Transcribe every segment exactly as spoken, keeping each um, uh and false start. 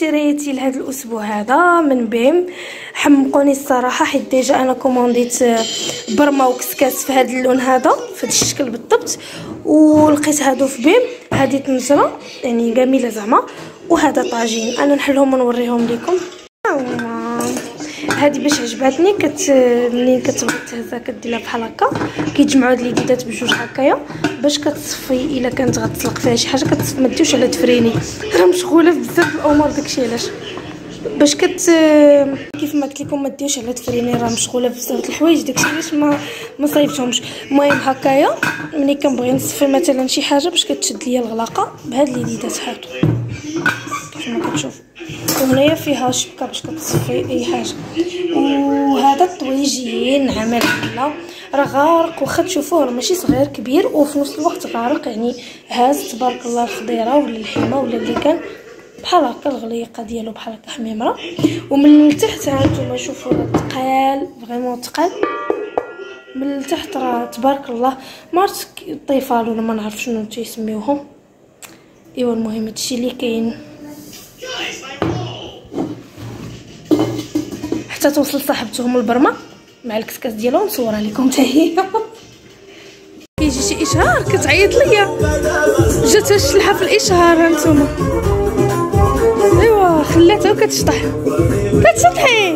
شريتي لهذا الاسبوع هذا من بيم. حمقوني الصراحه حيت ديجا انا كومونديت برما وكسكاس في هذا اللون هذا في هذا الشكل بالضبط، ولقيت هادو في بيم. هذه طنجره يعني جميله زعما، وهذا طاجين. انا نحلهم ونوريهم لكم. هذه باش عجباتني، كت منين كتبغي تهزها كديرها بحال هكا، كيتجمعوا هاد اليديدات بجوج هكايا باش كتصفي. الا كانت غتطلق فيها شي حاجه كتصفي، ما ديوش على تفريني راه مشغوله بزاف الامور داكشي علاش باش كت كيف ما قلت لكم ما ديوش على تفريني، راه مشغوله بزاف الحوايج داكشي علاش ما ما صايبتهمش. المهم هكايا ملي كنبغي نصفي مثلا شي حاجه باش كتشد ليا الغلاقه بهاد اليديدات هادو كيف ما كتشوفوا. وهنايا فيها شبكه باش كتصفي اي حاجه. وهذا الطويجين عمل لا راه غارق، واخا تشوفوه راه ماشي صغير كبير، وفي نفس الوقت غارق يعني هاز تبارك الله الخضيره ولا الحمى ولا اللي كان بحال هكا الغليقه ديالو بحال هكا حميمره. ومن التحت ها نتوما شوفوا راه ثقال فريمون ثقال من التحت راه تبارك الله. ما عرفت الطيفال ولا ما نعرف شنو تيسميوهم. ايوا المهم هادشي اللي كاين حتى توصل صاحبتهم البرمه مع الكسكاس ديالهم. نصورها لكم حتى هي. كيجي شي اشهار كتعيط ليا، جات الشلحه في الاشهار هانتوما. ايوا خلاتها وكتشطح كتشطحي.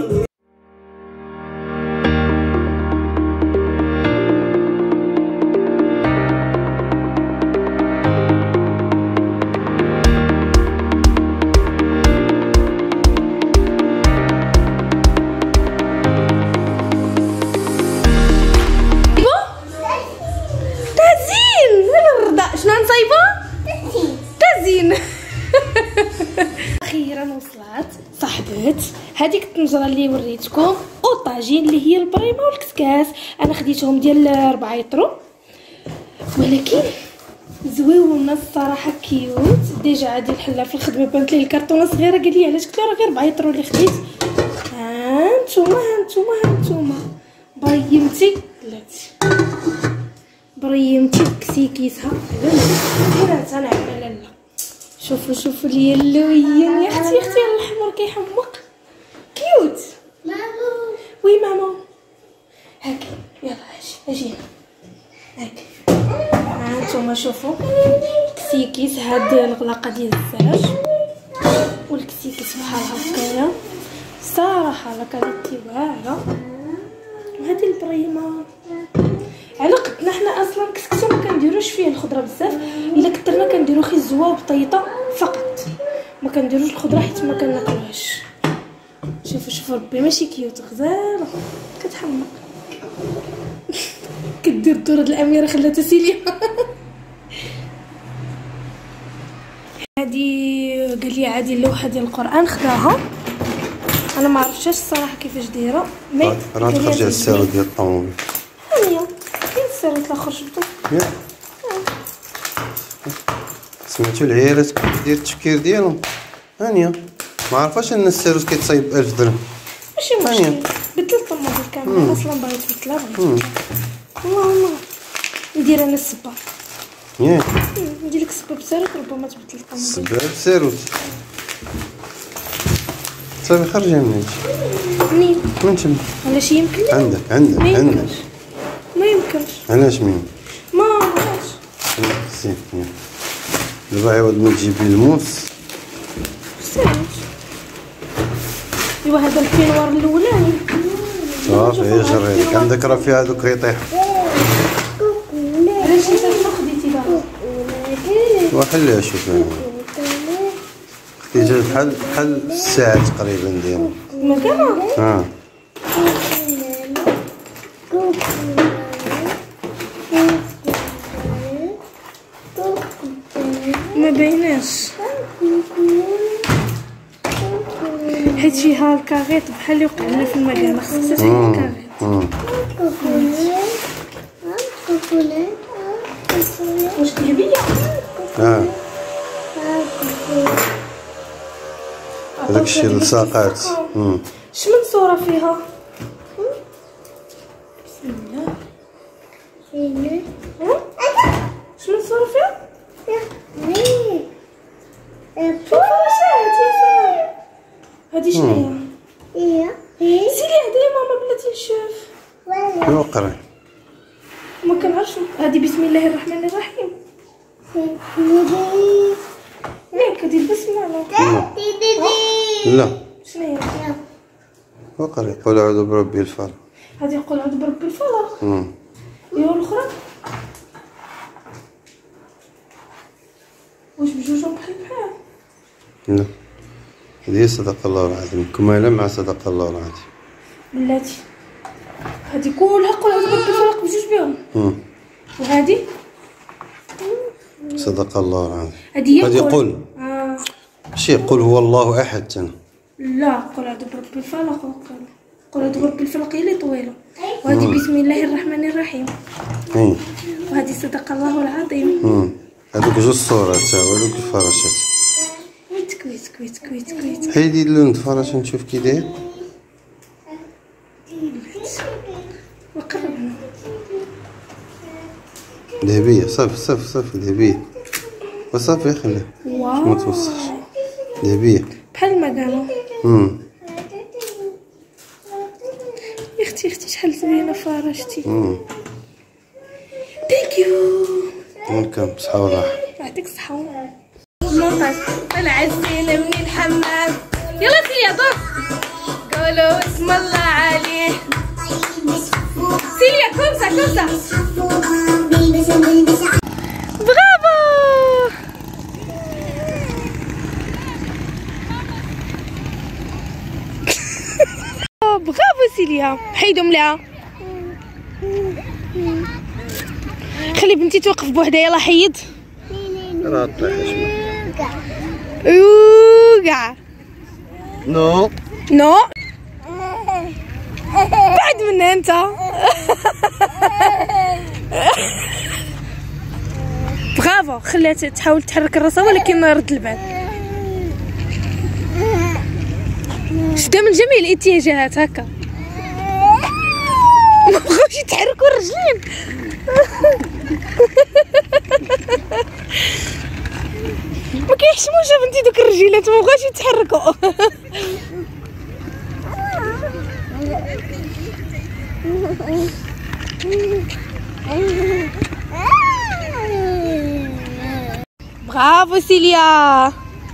اخيرا وصلت صاحبت هذيك الطنجره اللي وريتكم والطاجين اللي هي البريمه والكسكاس. انا خديتهم ديال أربعة يطرو، ولكن زويونه الصراحه كيوت. ديجا عادي الحله في الخدمه بانت ليه الكرتونه صغيره، قال لي علاش؟ قلت له راه غير أربعة يطرو اللي خديت. ها نتوما ها نتوما ها نتوما بريمتي بلاتي بريمتي بكسيكيسها ديرها انا على لاله. شوفوا شوفوا لي اللوين يا اختي اختي الاحمر كيحمق كيوت. مامو وي مامو هاكي يلا اجي اجي هاكي. ها نتوما شوفوا كسيكيس هاد الغلاقه ديال الزاج والكسيكيس بحال هكايا صراحه لا كاليتي واعره. وهذه البريمه على قدنا حنا اصلا كسكسو ما كنديروش فيه الخضره بزاف، الا كثرنا كنديرو خي الزوا وبطيطه فقط، ما كنديروش الخضره حيت ما كناكلوهاش. شوفوا شوفوا ربي ماشي كيوت غزاله كتحمق كدير الدور د الاميره خلاتها سيليا. هادي قال لي عادي اللوحه ديال القران خداها، انا ما عرفتش الصراحه كيفاش دايره. مي راه تخرج على السير ديال الطوموبيل. هانيه فين السير الاخر شفتو؟ ياك سمعتو العيالات كدير التفكير ديالهم. هانيه ما عرفاش ان السيروس كيتصايب بألف درهم. ماشي مشكل بدلت الطوموبيل كامل اصلا باغي تبدلها بغيت والله ندير انا السبه. ياك ندير لك السبه بسيروس ربما تبدل الطوموبيل. السبه بسيروس صافي خرجي من هادشي. منين؟ من تما. علاش يمكن لك؟ عندك عندك ما عندك يمكنش ما يمكنش. علاش مين؟ ما عرفتش. سير دابا عوض ما تجيب لي الموس سيروس. ايوا هذا البينوار الاولاني صافي جري لك. عندك راه فيها هذوك يطيحوا. علاش انت شنو خديتي دابا؟ وحليها شوف انا خديتها بحال بحال الساعه تقريبا ديالها. مكانها اه ما بايناش حيت فيها الكاغيط بحال اللي وقع لنا في المكانه، خصك تاكل الكاغيط. واش ذهبيه؟ اه هذاك الشيء لصاقات. شمن صوره فيها؟ بسم الله. شمن صوره فيها؟ شوف راه شاهد يا شنو هي؟ سيلي هدايا ماما بلاتي نشوف. وقري ما كنعرفش هادي. بسم الله الرحمن الرحيم. ياك هادي البسمله. لا شنو هي؟ وقري قول اعوذ بربي الفلق. هادي قول اعوذ بربي الفلق. امم ايوا الاخرى واش بجوجهم بحال بحال؟ لا هذه صدق الله العظيم كمالة مع صدق الله العظيم. بلاتي هادي كلها قول اعوذ بربي الفلق بجوج بهم. امم وهادي صدق الله العظيم. هادي هادي قل اه ماشي قل هو الله احد تن. لا قول اعوذ بربي الفلق. قول اعوذ بربي الفلق هي اللي طويله. وهادي بسم الله الرحمن الرحيم. اي وهادي صدق الله العظيم. امم هادوك جوج صورات تا هادوك الفراشات. كويت كويت كويت كويت كويت. حيدي اللون الفراش نشوف كي داير. وقربنا ذهبية صافي صافي صافي ذهبية وصافي خليها واو ما توسخش. ذهبية بحال ما قالوا. امم يا اختي اختي شحال زوينه فراشتي. امم ثانك يو. ويلكم بصحة والراحة. يعطيك الصحة. المونطاج طلع الزينة من الحمام. يلا سيليا دور قولوا اسم الله عليه. سيليا كومسا كومسا برافو. برافو سيليا. حيدهم لها. خلي بنتي توقف بوحدها. يلا حيد. راه طيح اسمع. اوكا نو نو بعد منها انت. برافو. خليها تحاول تحرك راسها ولكن رد البال. شدا من جميع الاتجاهات هكا. ما بغاوش يتحركوا الرجلين. ما كيحشموش بنتي دوك الرجيلات ما بغاوش يتحركوا. برافو سيليا.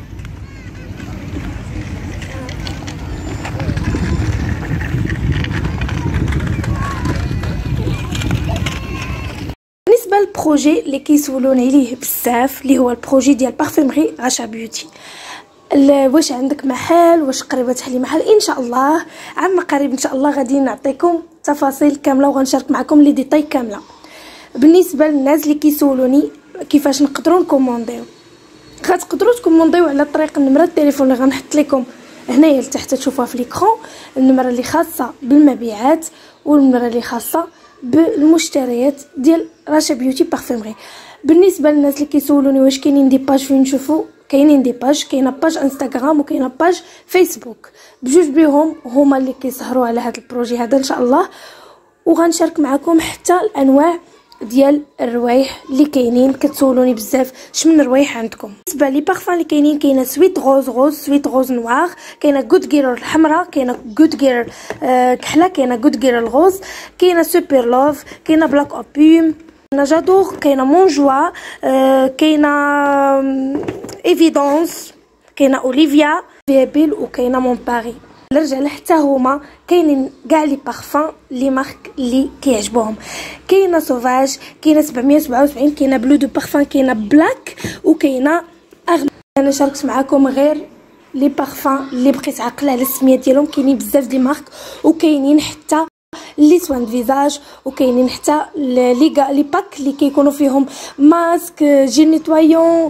بالنسبه للبروجي اللي كيسولوني عليه بزاف اللي هو البروجي ديال بارفيمري رشا بيوتي، واش عندك محل، واش قريبه تحلي محل؟ ان شاء الله عما قريب ان شاء الله غادي نعطيكم تفاصيل كامله وغنشارك معكم لي ديتاي كامله. بالنسبه للناس اللي كيسولوني كيفاش نقدروا نكومونديو، غتقدروا تكومونديو على طريق النمره التليفون اللي غنحط لكم هنايا لتحت تشوفوها في ليكرون، النمره اللي خاصه بالمبيعات والنمره اللي خاصه بالمشتريات ديال رشا بيوتي بارفيمري. بالنسبه للناس اللي كيسولوني واش كاينين دي باج فين نشوفوا، كاينين دي باج، كاينه باج انستغرام وكاينه باج فيسبوك، بجوج بيهم هما اللي كيسهروا على هذا البروجي هذا ان شاء الله. وغنشارك معكم حتى الانواع ديال الروايح اللي كاينين، كتسولوني بزاف شمن روايح عندكم. بالنسبه لي بارفان اللي كاينين كاينه سويت روز روز، سويت روز نوار، كاينه غود غيرل الحمراء، كاينه غود غيرل آه كحله، كاينه غود غيرل روز، كاينه سوبر لوف، كاينه بلاك اوبيوم، كاينه جادور، كاينه مونجوا، آه كاينه ايفيدونس، كاينه اوليفيا بيبيل، وكاينه مون باري. الرجال حتى هما كاينين كاع لي بارفان لي مارك اللي كيعجبوهم. كاينه سوفاج، كاينه سبعمية وسبعة وسبعين، كاينه بلو دو بارفان، كاينه بلاك، وكاينه اغلى. انا شاركت معكم غير لي بارفان اللي بقيت عاقله على السميات ديالهم. كاينين بزاف دي مارك، وكاينين حتى لي سوان فيزاج، وكاينين حتى لي لي باك اللي كيكونوا فيهم ماسك، جيل نيتوايون،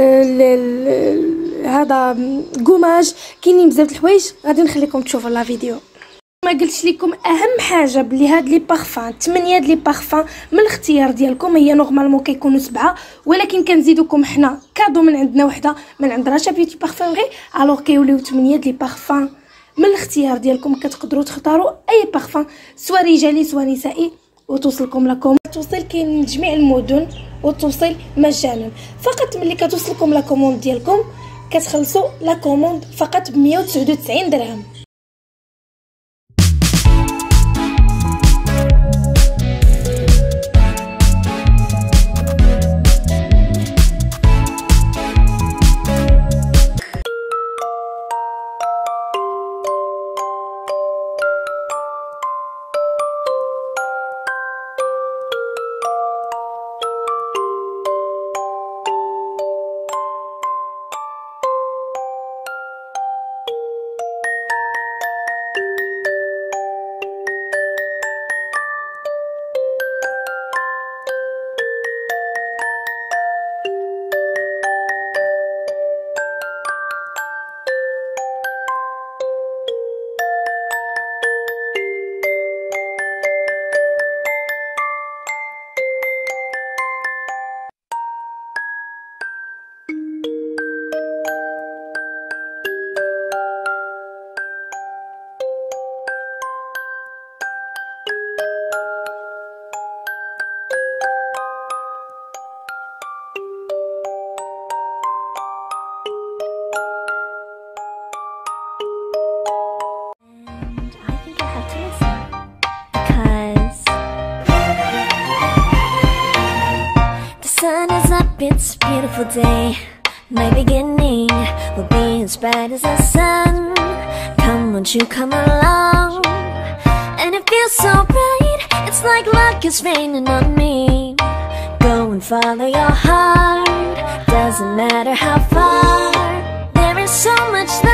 هذا غوماج، كاينين بزاف د الحوايج. غادي نخليكم تشوفوا لا فيديو. ما قلتش لكم اهم حاجه بلي هاد لي بارفان ثمانية د لي بارفان من الاختيار ديالكم. هي نورمالمون كيكونوا سبعه، ولكن كنزيدوكم حنا كادو من عندنا وحده من عند رشا بيوتي بارفيمري، الوغ كيوليو ثمانية د لي بارفان من الاختيار ديالكم. كتقدروا تختاروا اي بارفان سواء رجالي سواء نسائي، وتوصلكم لكم توصيل كاين من جميع المدن، وتوصيل مجانا. فقط ملي كتوصلكم لا كوموند ديالكم كتخلصوا لا كوموند فقط ب مية وتسعة وتسعين درهم. It's a beautiful day. My beginning will be as bright as the sun. Come, won't you come along? And it feels so bright, it's like luck is raining on me. Go and follow your heart, doesn't matter how far. There is so much that